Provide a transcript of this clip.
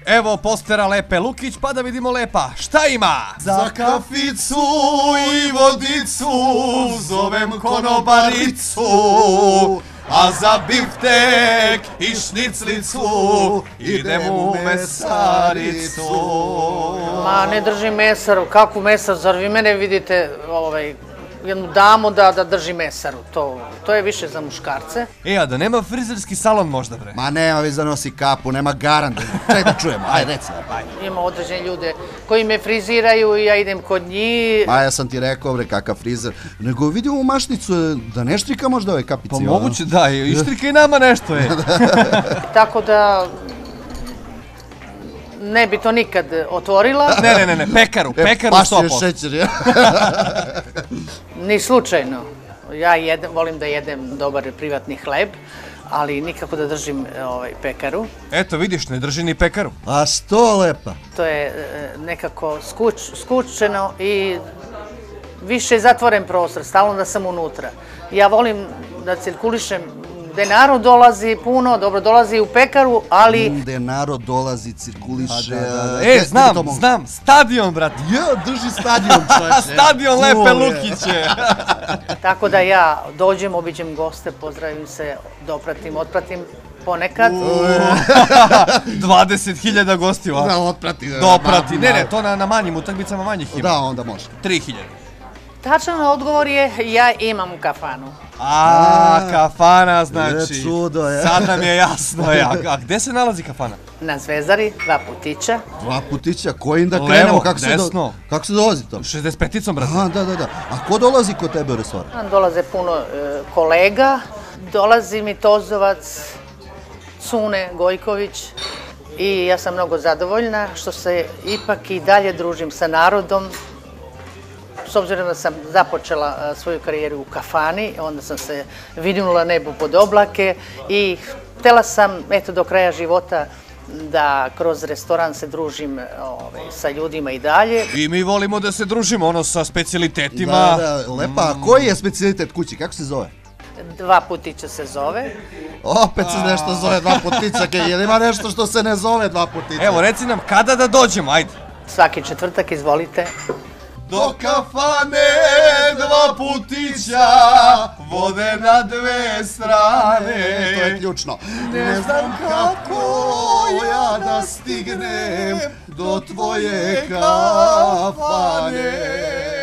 Evo postera Lepe Lukić, pa da vidimo Lepa šta ima. Za kaficu i vodicu zovem konobaricu, a za biftek i šniclicu idem u mesaricu. Ma, ne držim mesaru, kakvu mesaru, zar vi mene vidite jednu damu da drži mesaru, to je više za muškarce. A da nema frizerski salon možda, bre? Ma nema, vi zanosi kapu, nema garant. Čekaj da čujemo, ajde, reci. Ima određene ljude koji me friziraju i ja idem kod njih. Ma ja sam ti rekao, bre, kakav frizer. Nego vidimo u mašnicu da ne štrika možda ove kapici. Pa moguće da, i štrika i nama nešto je. Tako da ne bi to nikad otvorila. Ne, pekaru 100%. Pašće šećer, ja. Ni slučajno. Ja volim da jedem dobar privatni hleb, ali nikako da držim pekaru. Eto, vidiš, ne drži ni pekaru. A što, Lepa? To je nekako skučeno i više zatvoren prostor, stalno da sam unutra. Ja volim da cirkulišem, gde narod dolazi puno, dobro dolazi u pekaru, ali... Gde narod dolazi, cirkuliše... Znam, stadion, brate. Ja, drži stadion, čoveče. Stadion Lepe Lukiće. Tako da ja dođem, obiđem goste, pozdravim se, dopratim, otpratim ponekad. 20.000 gosti ovako. Da, otprati. Doprati, ne, to na manjim utakmicama manjih ima. Da, onda može. 3.000. Tačan odgovor je, ja imam kafanu. Kafana, znači. Čudo je. Sad nam je jasno. A gde se nalazi kafana? Na Zvezdari, 2 putića. 2 putića, kojim da krenemo? Levo, desno. Kako se dolazi to? 65-icom, brate. Da. A ko dolazi kod tebe u restoran? Dolaze puno kolega. Dolazi mi Tozovac, Cune Gojković i ja sam mnogo zadovoljna što se ipak i dalje družim sa narodom. S obzirom da sam započela svoju karijeru u kafani, onda sam se vidinula nebu pod oblake i htela sam, eto, do kraja života da kroz restoran se družim sa ljudima i dalje. I mi volimo da se družimo, sa specijalitetima. Da, Lepa, a koji je specijalitet kući, kako se zove? 2 putića se zove. Opet se nešto zove 2 putića, jer ima nešto što se ne zove 2 putića. Evo, reci nam kada da dođemo, ajde. Svaki četvrtak, izvolite. Do kafane 2 putića vode na 2 strane. To je ključno. Ne znam kako ja da stignem do tvoje kafane.